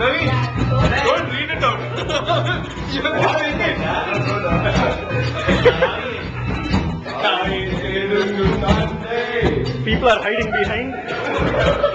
Ravi, don't read it out. People are hiding behind.